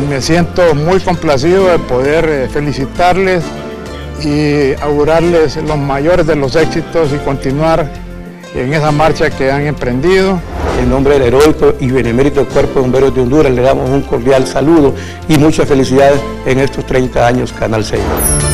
me siento muy complacido de poder felicitarles y augurarles los mayores de los éxitos y continuar en esa marcha que han emprendido. En nombre del heroico y benemérito Cuerpo de Bomberos de Honduras le damos un cordial saludo y muchas felicidades en estos 30 años Canal 6.